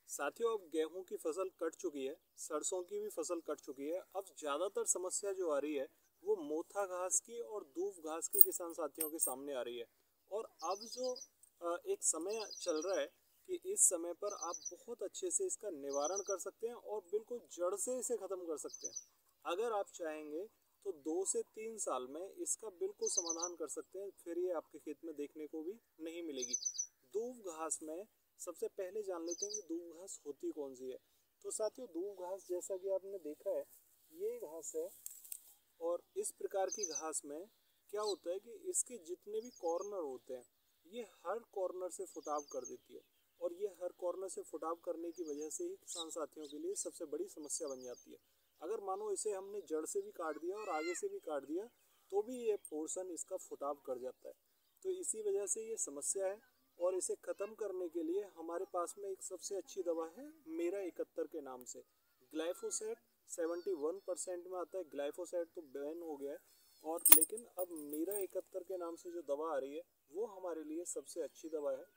साथियों, अब गेहूं की फसल कट चुकी है, सरसों की भी फसल कट चुकी है। अब ज़्यादातर समस्या जो आ रही है वो मोथा घास की और दूब घास की किसान साथियों के सामने आ रही है। और अब जो एक समय चल रहा है कि इस समय पर आप बहुत अच्छे से इसका निवारण कर सकते हैं और बिल्कुल जड़ से इसे ख़त्म कर सकते हैं। अगर आप चाहेंगे तो 2 से 3 साल में इसका बिल्कुल समाधान कर सकते हैं, फिर ये आपके खेत में देखने को भी नहीं मिलेगी। दूब घास में सबसे पहले जान लेते हैं कि दूब घास होती कौन सी है। तो साथियों, दूब घास जैसा कि आपने देखा है, ये घास है। और इस प्रकार की घास में क्या होता है कि इसके जितने भी कॉर्नर होते हैं ये हर कॉर्नर से फुटाव कर देती है। और ये हर कॉर्नर से फुटाव करने की वजह से ही किसान साथियों के लिए सबसे बड़ी समस्या बन जाती है। अगर मानो इसे हमने जड़ से भी काट दिया और आगे से भी काट दिया तो भी ये पोर्शन इसका फुटाव कर जाता है। तो इसी वजह से ये समस्या है। और इसे ख़त्म करने के लिए हमारे पास में एक सबसे अच्छी दवा है मेरा 71 के नाम से। ग्लाइफोसेट 71% में आता है। ग्लाइफोसेट तो बैन हो गया है, और लेकिन अब मेरा 71 के नाम से जो दवा आ रही है वो हमारे लिए सबसे अच्छी दवा है।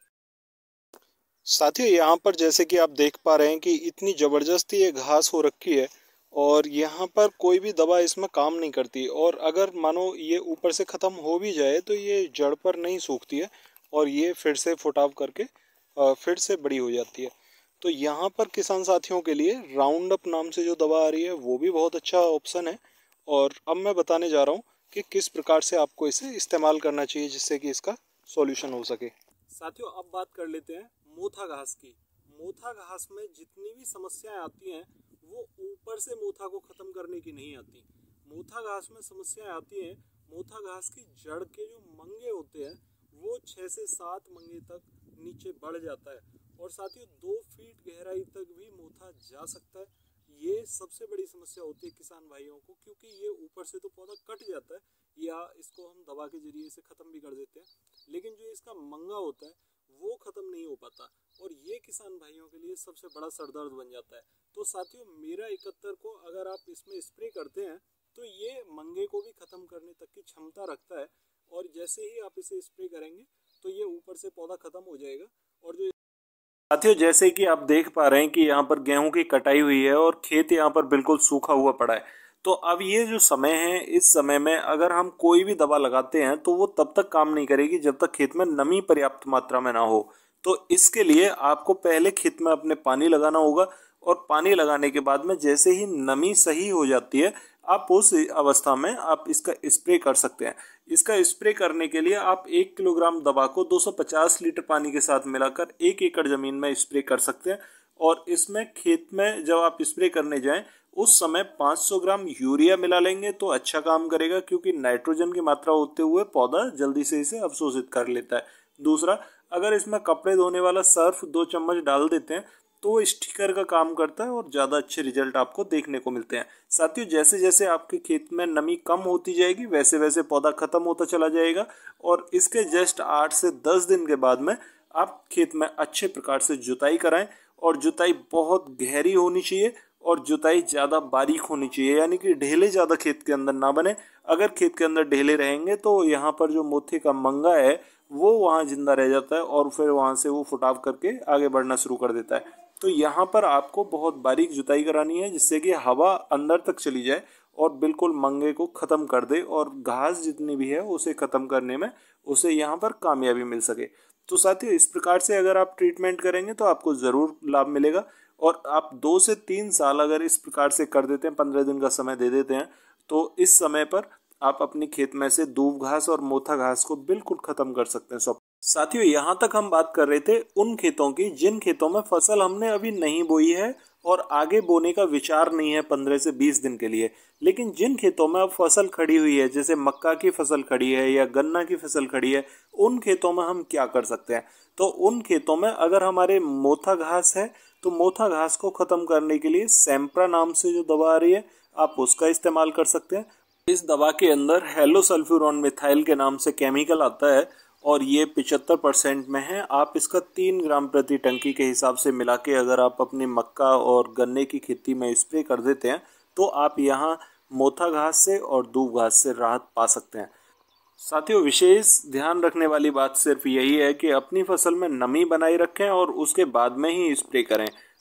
साथियों, यहाँ पर जैसे कि आप देख पा रहे हैं कि इतनी ज़बरदस्त ये घास हो रखी है और यहाँ पर कोई भी दवा इसमें काम नहीं करती। और अगर मानो ये ऊपर से ख़त्म हो भी जाए तो ये जड़ पर नहीं सूखती है और ये फिर से फुटाव करके फिर से बड़ी हो जाती है। तो यहाँ पर किसान साथियों के लिए राउंड अप नाम से जो दवा आ रही है वो भी बहुत अच्छा ऑप्शन है। और अब मैं बताने जा रहा हूँ कि किस प्रकार से आपको इसे इस्तेमाल करना चाहिए जिससे कि इसका सॉल्यूशन हो सके। साथियों, अब बात कर लेते हैं मोथा घास की। मोथा घास में जितनी भी समस्याएं आती हैं वो ऊपर से मोथा को ख़त्म करने की नहीं आती। मोथा घास में समस्याएं आती हैं, मोथा घास की जड़ के जो मंगे होते हैं वो 6 से 7 मंगे तक नीचे बढ़ जाता है। और साथियों, 2 फीट गहराई तक भी मोथा जा सकता है। ये सबसे बड़ी समस्या होती है किसान भाइयों को, क्योंकि ये ऊपर से तो पौधा कट जाता है या इसको हम दवा के जरिए से ख़त्म भी कर देते हैं, लेकिन जो इसका मंगा होता है वो ख़त्म नहीं हो पाता। और ये किसान भाइयों के लिए सबसे बड़ा सरदर्द बन जाता है। तो साथियों, मेरा 71 को अगर आप इसमें स्प्रे करते हैं तो ये मंगे को भी ख़त्म करने तक की क्षमता रखता है। और जैसे ही आप इसे स्प्रे करेंगे तो ये ऊपर से पौधा ख़त्म हो जाएगा। और जो साथियों, जैसे कि आप देख पा रहे हैं कि यहाँ पर गेहूं की कटाई हुई है और खेत यहाँ पर बिल्कुल सूखा हुआ पड़ा है। तो अब ये जो समय है, इस समय में अगर हम कोई भी दवा लगाते हैं तो वो तब तक काम नहीं करेगी जब तक खेत में नमी पर्याप्त मात्रा में ना हो। तो इसके लिए आपको पहले खेत में अपने पानी लगाना होगा, और पानी लगाने के बाद में जैसे ही नमी सही हो जाती है आप उस अवस्था में आप इसका स्प्रे कर सकते हैं। इसका स्प्रे करने के लिए आप 1 किलोग्राम दवा को 250 लीटर पानी के साथ मिलाकर 1 एकड़ जमीन में स्प्रे कर सकते हैं। और इसमें खेत में जब आप स्प्रे करने जाएं उस समय 500 ग्राम यूरिया मिला लेंगे तो अच्छा काम करेगा, क्योंकि नाइट्रोजन की मात्रा होते हुए पौधा जल्दी से इसे अवशोषित कर लेता है। दूसरा, अगर इसमें कपड़े धोने वाला सर्फ 2 चम्मच डाल देते हैं तो वो स्टिकर का काम करता है और ज़्यादा अच्छे रिजल्ट आपको देखने को मिलते हैं। साथियों, जैसे जैसे आपके खेत में नमी कम होती जाएगी वैसे वैसे पौधा खत्म होता चला जाएगा। और इसके जस्ट 8 से 10 दिन के बाद में आप खेत में अच्छे प्रकार से जुताई कराएं। और जुताई बहुत गहरी होनी चाहिए और जुताई ज़्यादा बारीक होनी चाहिए, यानी कि ढेले ज़्यादा खेत के अंदर ना बने। अगर खेत के अंदर ढेले रहेंगे तो यहाँ पर जो मोथे का मंगा है वो वहाँ जिंदा रह जाता है और फिर वहाँ से वो फुटाव करके आगे बढ़ना शुरू कर देता है। तो यहाँ पर आपको बहुत बारीक जुताई करानी है जिससे कि हवा अंदर तक चली जाए और बिल्कुल मंगे को ख़त्म कर दे, और घास जितनी भी है उसे ख़त्म करने में उसे यहाँ पर कामयाबी मिल सके। तो साथियों, इस प्रकार से अगर आप ट्रीटमेंट करेंगे तो आपको ज़रूर लाभ मिलेगा। और आप 2 से 3 साल अगर इस प्रकार से कर देते हैं, 15 दिन का समय दे देते हैं, तो इस समय पर आप अपनी खेत में से दूब घास और मोथा घास को बिल्कुल ख़त्म कर सकते हैं। साथियों, यहाँ तक हम बात कर रहे थे उन खेतों की जिन खेतों में फसल हमने अभी नहीं बोई है और आगे बोने का विचार नहीं है 15 से 20 दिन के लिए। लेकिन जिन खेतों में अब फसल खड़ी हुई है, जैसे मक्का की फसल खड़ी है या गन्ना की फसल खड़ी है, उन खेतों में हम क्या कर सकते हैं? तो उन खेतों में अगर हमारे मोथा घास है तो मोथा घास को ख़त्म करने के लिए सैम्प्रा नाम से जो दवा आ रही है आप उसका इस्तेमाल कर सकते हैं। इस दवा के अंदर हेलोसल्फ्यूरॉन मिथाइल के नाम से केमिकल आता है और ये 75% में है। आप इसका 3 ग्राम प्रति टंकी के हिसाब से मिला के अगर आप अपनी मक्का और गन्ने की खेती में स्प्रे कर देते हैं तो आप यहाँ मोथा घास से और दूब घास से राहत पा सकते हैं। साथियों, विशेष ध्यान रखने वाली बात सिर्फ यही है कि अपनी फसल में नमी बनाए रखें और उसके बाद में ही स्प्रे करें।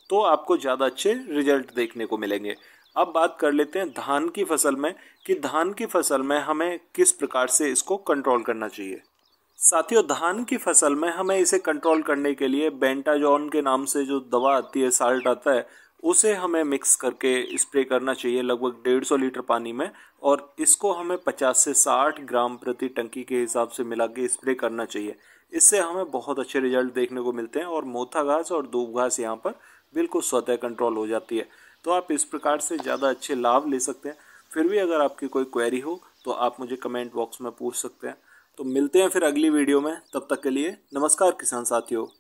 तो आपको ज़्यादा अच्छे रिजल्ट देखने को मिलेंगे। अब बात कर लेते हैं धान की फसल में कि धान की फसल में हमें किस प्रकार से इसको कंट्रोल करना चाहिए। साथियों, धान की फसल में हमें इसे कंट्रोल करने के लिए बेंटाजॉन के नाम से जो दवा आती है, साल्ट आता है, उसे हमें मिक्स करके स्प्रे करना चाहिए लगभग 150 लीटर पानी में, और इसको हमें 50 से 60 ग्राम प्रति टंकी के हिसाब से मिला के स्प्रे करना चाहिए। इससे हमें बहुत अच्छे रिजल्ट देखने को मिलते हैं और मोथा घास और दूब घास यहाँ पर बिल्कुल स्वतः कंट्रोल हो जाती है। तो आप इस प्रकार से ज़्यादा अच्छे लाभ ले सकते हैं। फिर भी अगर आपकी कोई क्वेरी हो तो आप मुझे कमेंट बॉक्स में पूछ सकते हैं। तो मिलते हैं फिर अगली वीडियो में, तब तक के लिए नमस्कार किसान साथियों।